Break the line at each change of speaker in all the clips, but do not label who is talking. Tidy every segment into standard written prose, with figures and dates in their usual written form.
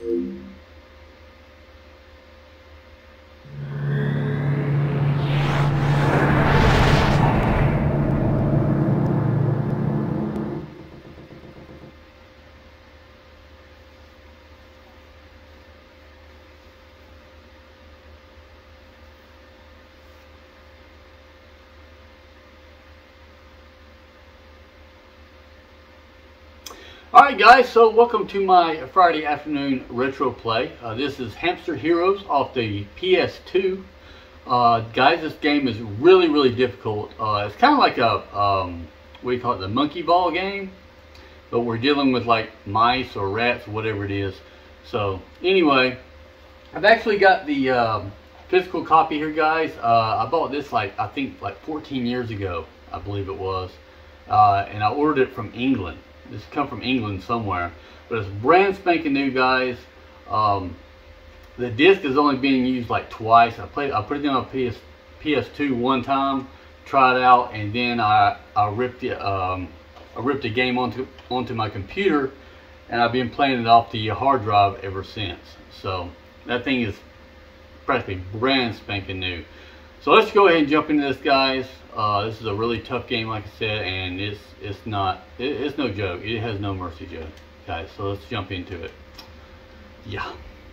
Alright guys, so welcome to my Friday afternoon retro play. This is Hamster Heroes off the PS2. Guys, this game is really difficult. It's kind of like a, what do you call it, the monkey ball game. But we're dealing with like mice or rats or whatever it is. So anyway, I've actually got the physical copy here guys. I bought this I think 14 years ago, I believe it was. And I ordered it from England. This come from England somewhere, but it's brand spanking new, guys. The disc is only being used like twice. I put it in on PS2 one time, tried it out, and then I ripped the game onto my computer, and I've been playing it off the hard drive ever since. So that thing is practically brand spanking new. So let's go ahead and jump into this, guys. This is a really tough game, like I said, and it's no joke. It has no mercy, Joe. Okay, so let's jump into it. Yeah.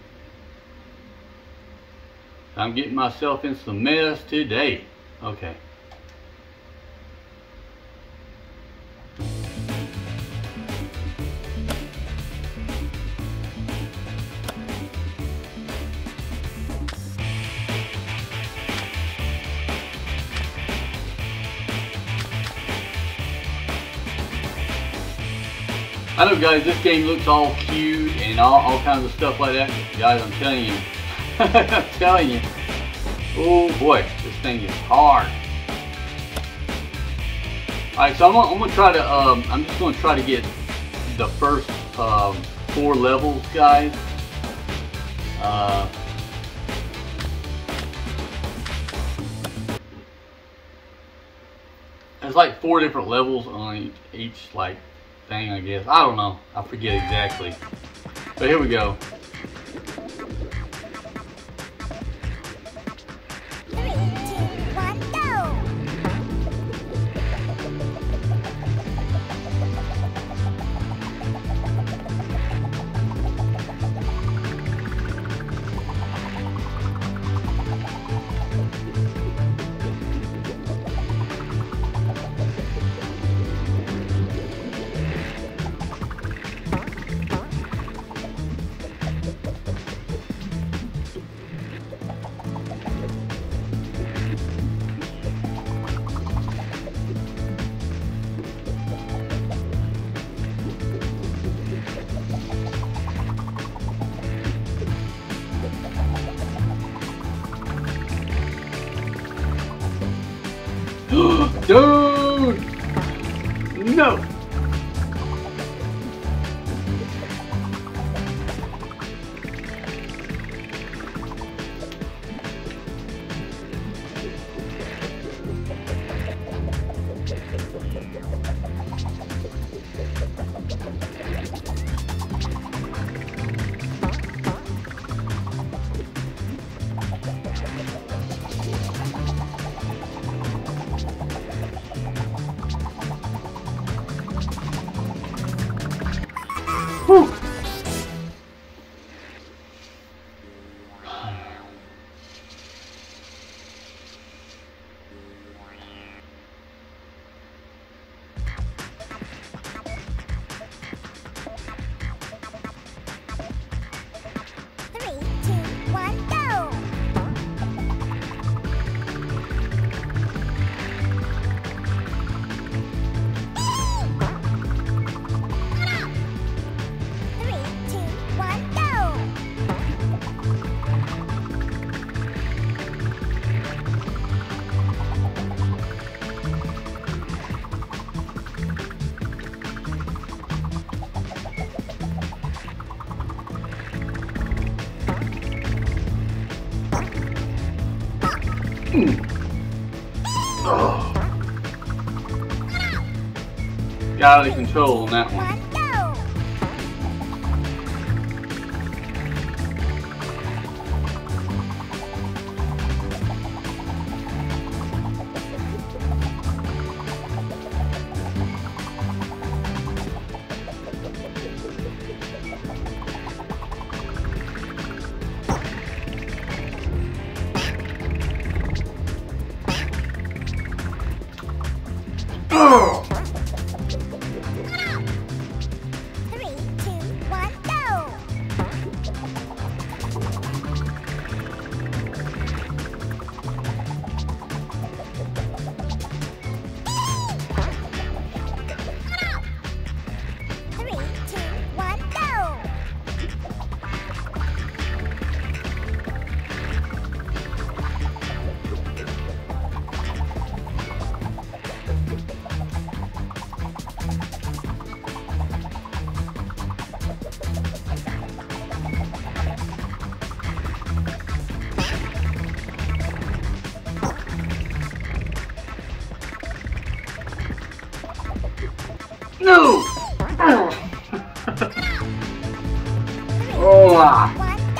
I'm getting myself in some mess today. Okay. I know guys, this game looks all cute and all kinds of stuff like that. Guys, I'm telling you. I'm telling you. Oh boy, this thing is hard. Alright, so I'm gonna try to I'm just gonna try to get the first 4 levels, guys. There's like 4 different levels on each like thing, I guess. I don't know. I forget exactly. But here we go. Dude! No! Whew. Oh. Got out of control on that one. No! Oh, ah.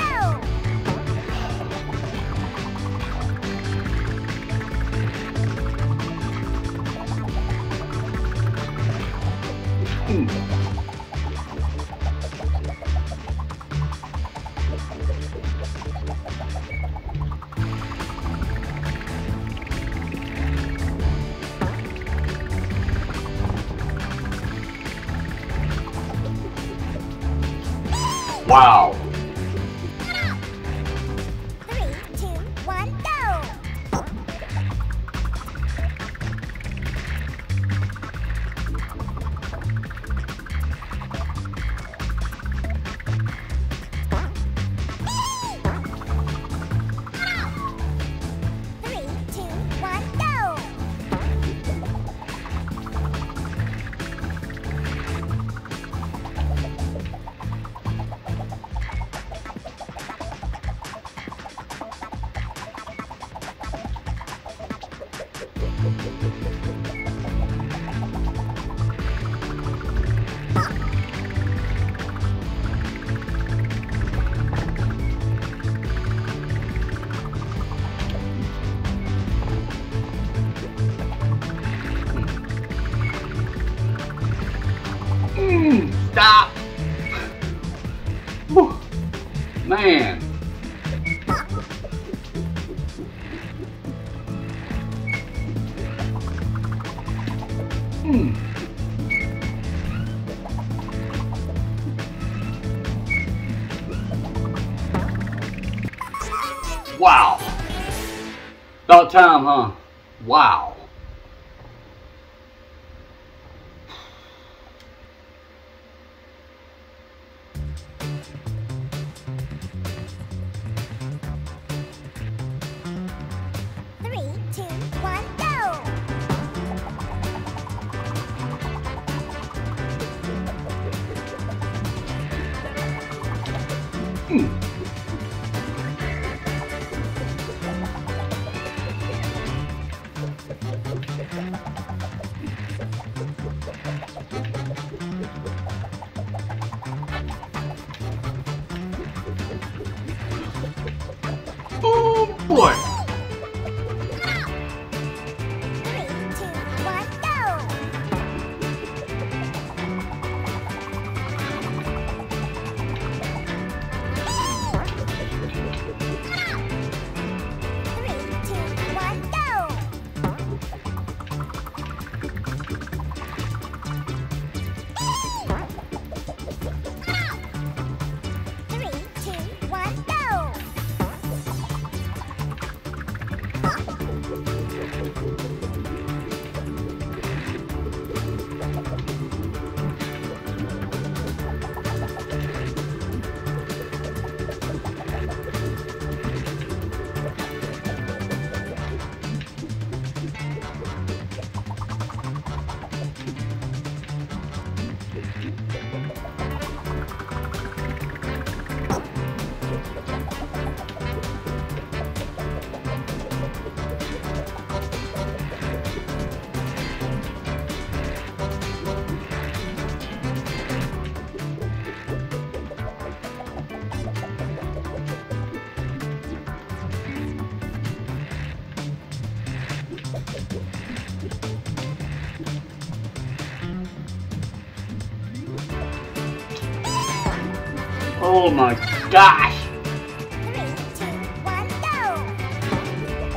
Wow.
3, 2, 1, go! Three, two, one, go!
Stop! Whew. Man. Wow. About time, huh? Wow.
Three, two, one, go!
Oh boy.
3, 2, 1, go! Three, two, one, go! Three, two, one, go!
Oh my gosh.
3, 2, 1, go!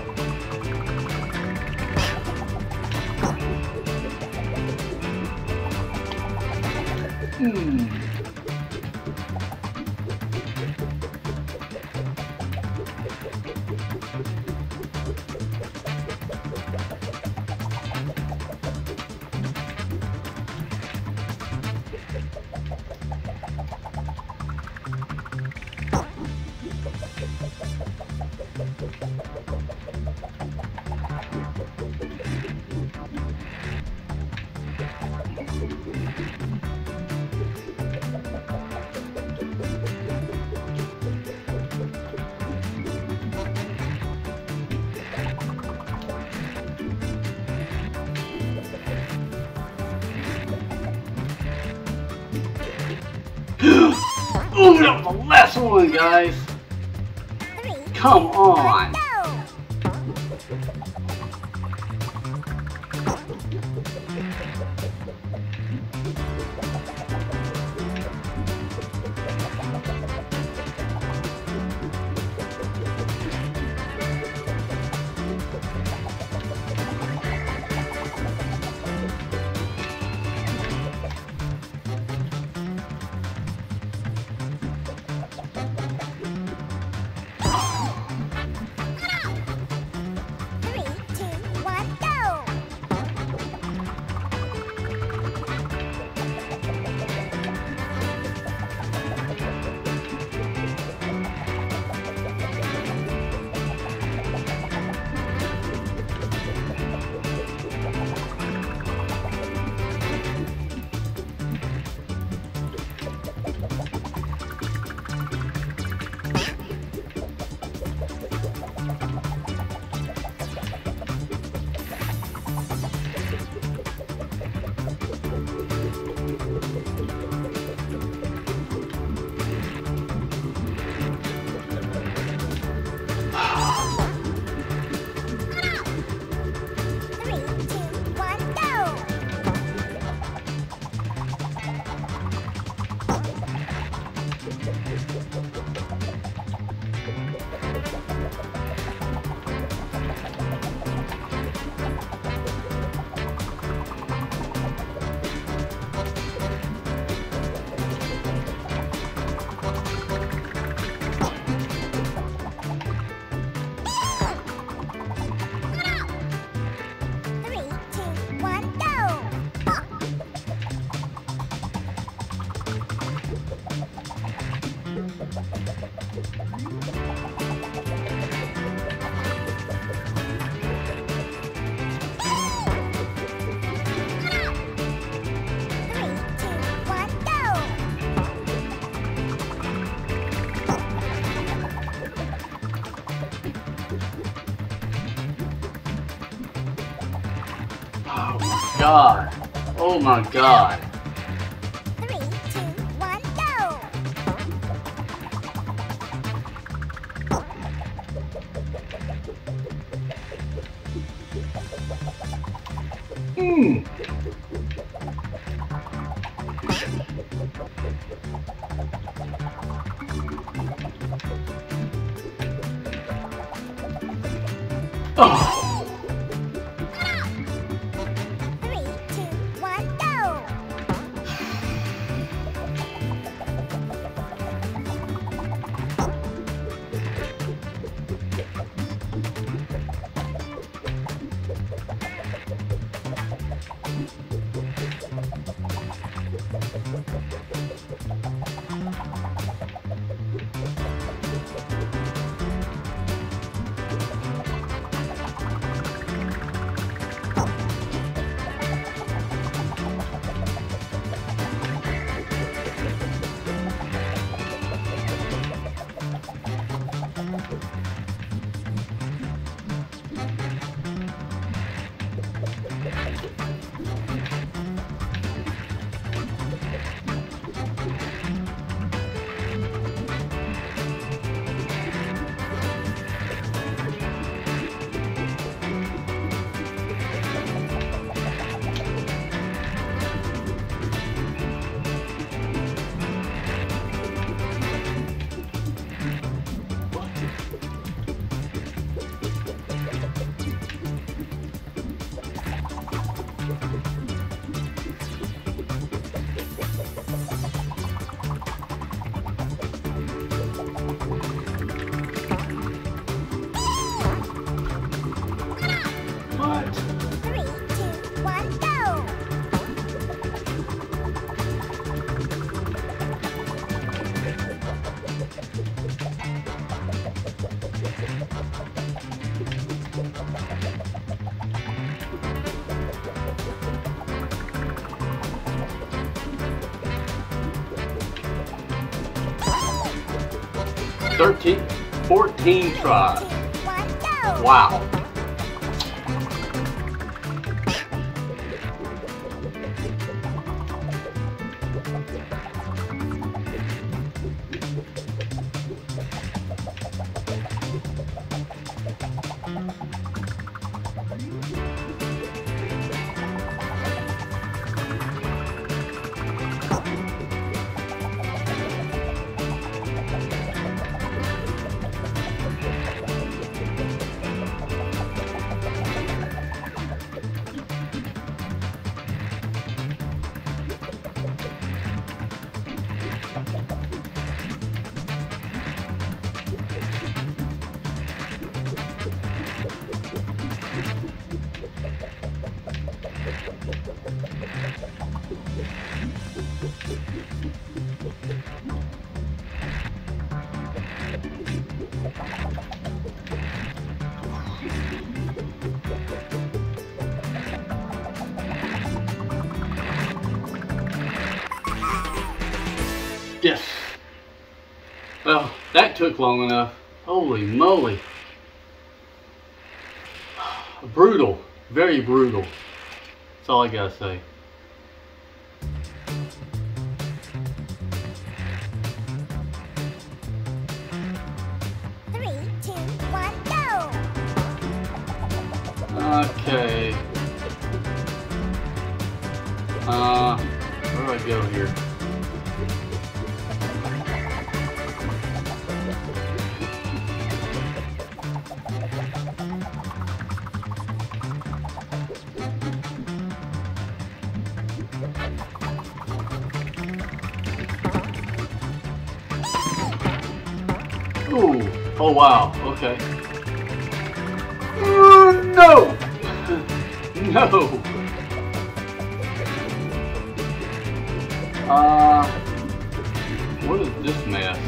Ooh, that was the last one, guys. Come on. God. Oh my God.
3, 2, 1, go!
Oh.
3, 2, 1, go! 3, 2, 1, go!
13, 14 tries.
2, 1, go!
Wow. Yes. Well, that took long enough. Holy moly. Brutal. Very brutal. That's all I gotta say. Okay. Where do I go here? Ooh. Oh wow. Okay. No! No! What is this mess?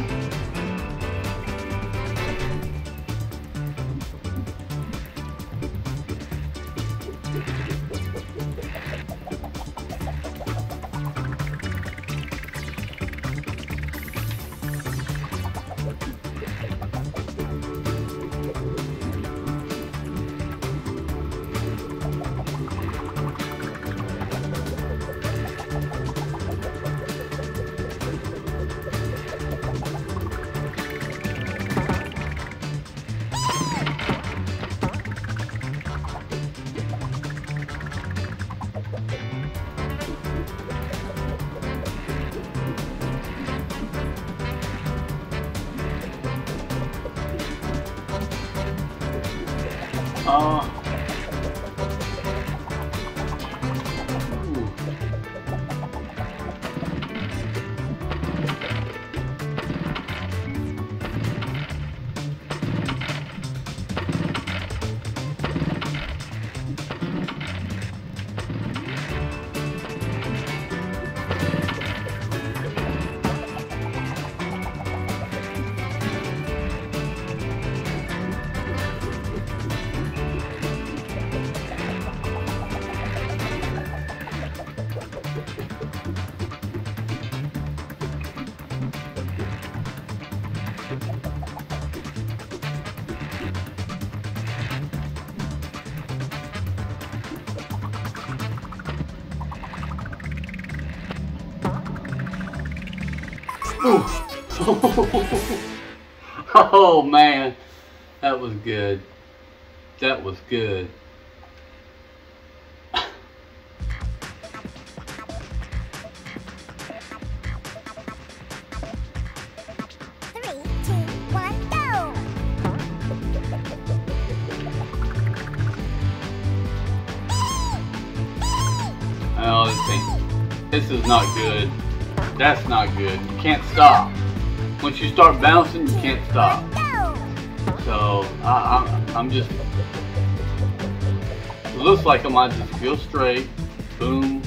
Oh man, that was good. That was good. Oh, this is not good. That's not good. You can't stop. Once you start bouncing, you can't stop. So I'm just. It looks like I might just go straight. Boom.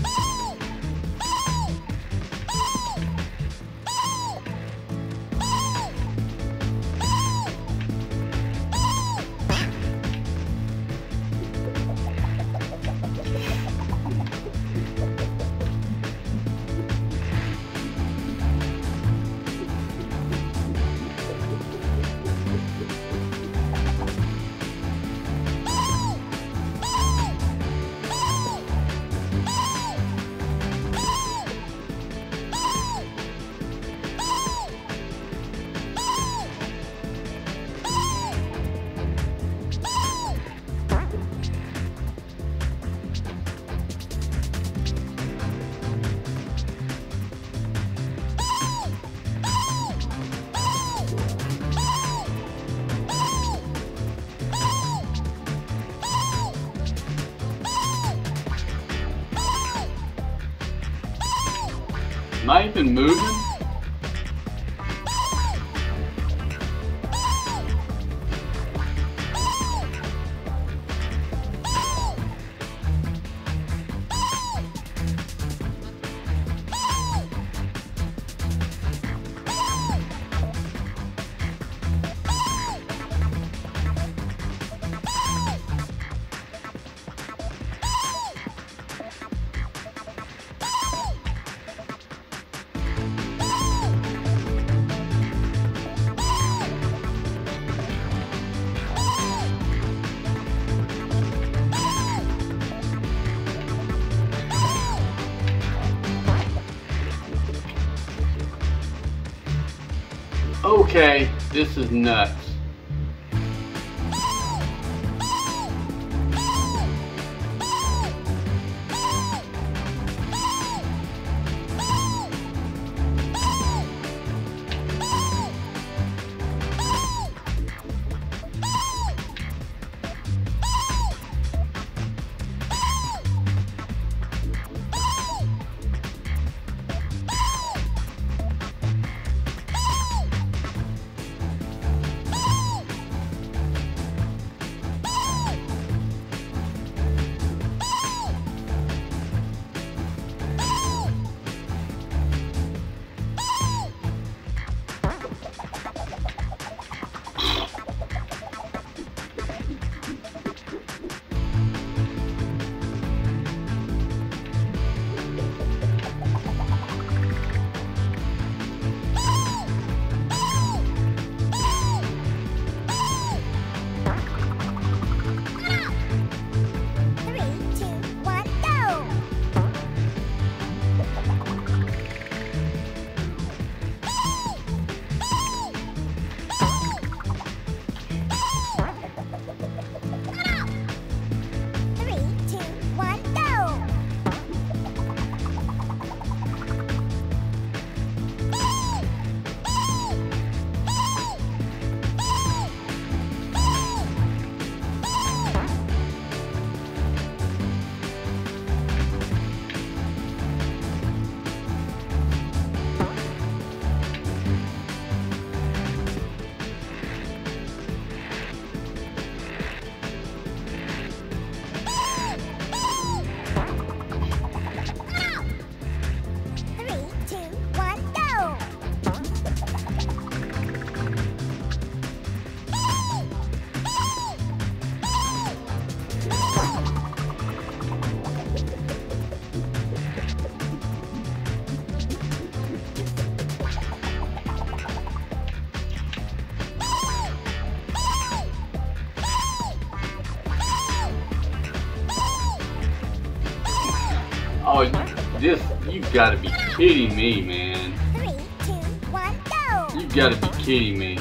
Am I even moving? Okay, this is nuts. Oh, this, you've got to be kidding me, man.
3, 2, 1, go!
You've got to be kidding me.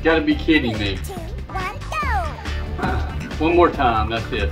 Gotta be kidding me.
3, 2, 1, go!
One more time, that's it.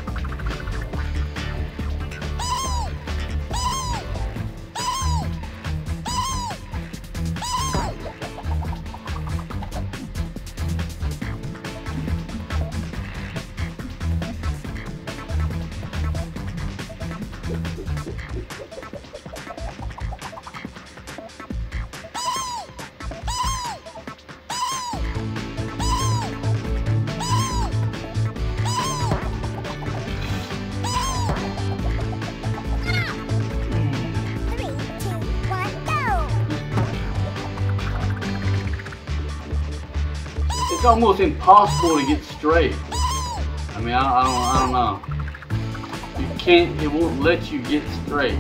It's almost impossible to get straight. I mean, I don't know. You can't, it won't let you get straight.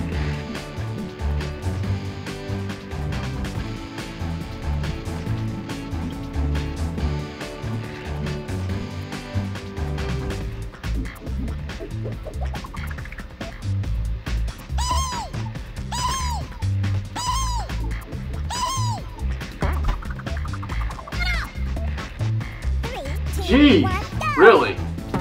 Jeez, really?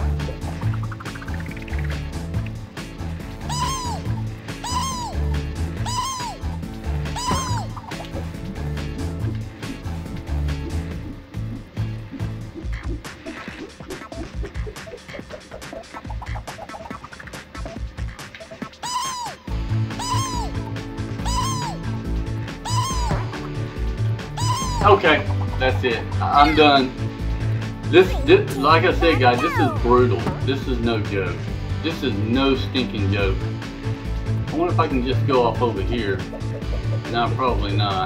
Okay, that's it. I'm done. This, like I said, guys, this is brutal. This is no joke. This is no stinking joke. I wonder if I can just go off over here. No, probably not.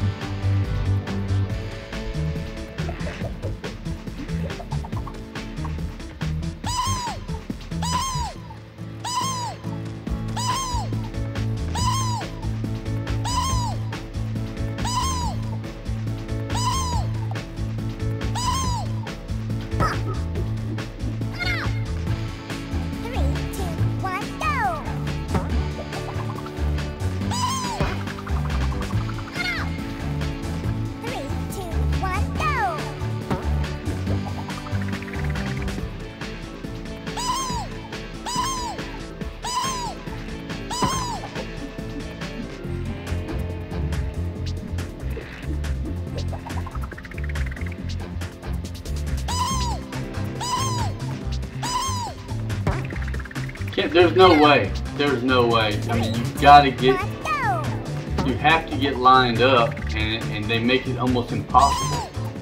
There's no way. There's no way. I mean, you've got to get, you have to get lined up, and they make it almost impossible.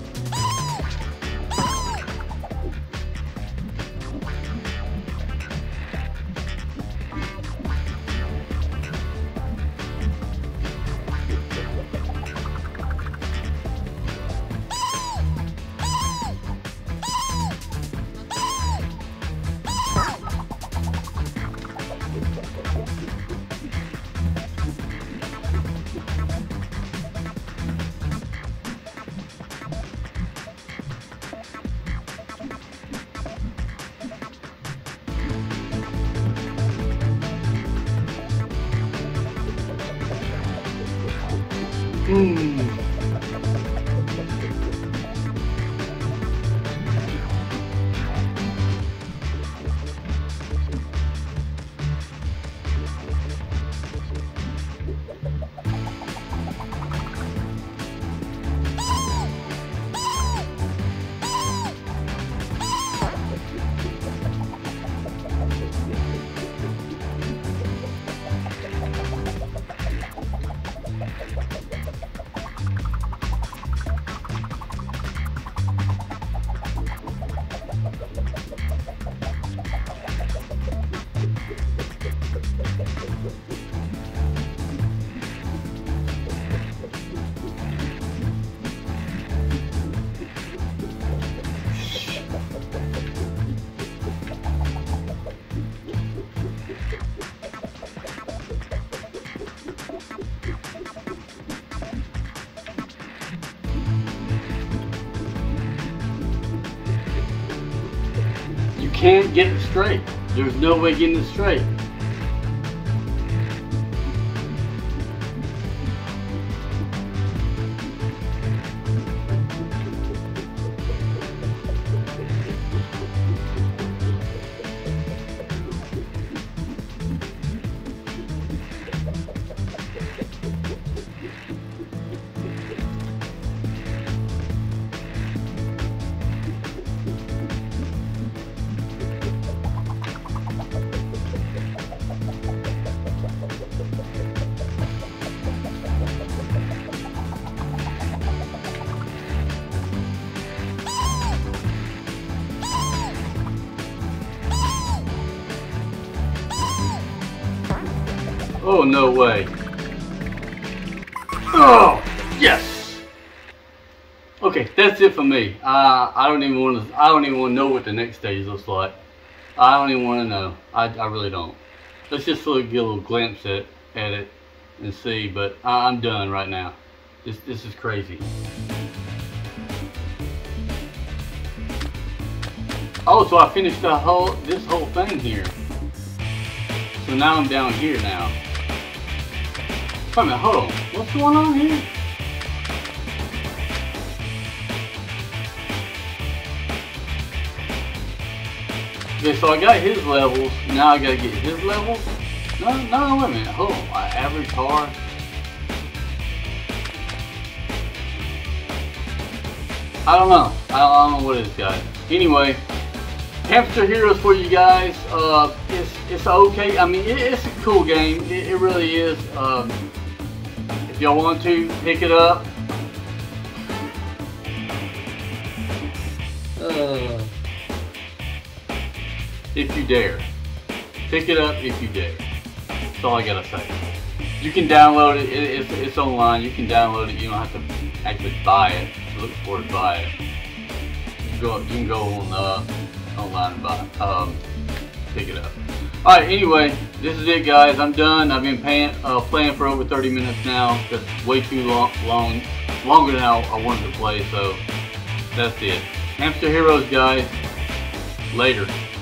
Can't get it straight. There's no way getting it straight. Oh, no way. Oh, yes. Okay, that's it for me. I don't even want to know what the next stage looks like. I don't even want to know. I really don't. Let's just get a little glimpse at it and see. But I'm done right now. This is crazy. Oh, so I finished this whole thing here. So now I'm down here now. Wait a minute, hold on. What's going on here? Okay, so I got his levels. Now I gotta get his levels. No, wait a minute. Hold on. Average hard. I don't know. I don't know what it is, guys. Anyway, Hamster Heroes for you guys. It's okay. I mean, it's a cool game. It really is. If y'all want to pick it up. If you dare. Pick it up if you dare. That's all I gotta say. You can download it. It's online. You can download it. You don't have to actually buy it. Look for it, buy it. You can go on online and buy pick it up. Alright, anyway, this is it, guys. I'm done. I've been playing for over 30 minutes now. That's way too longer than I wanted to play, so that's it. Hamster Heroes, guys. Later.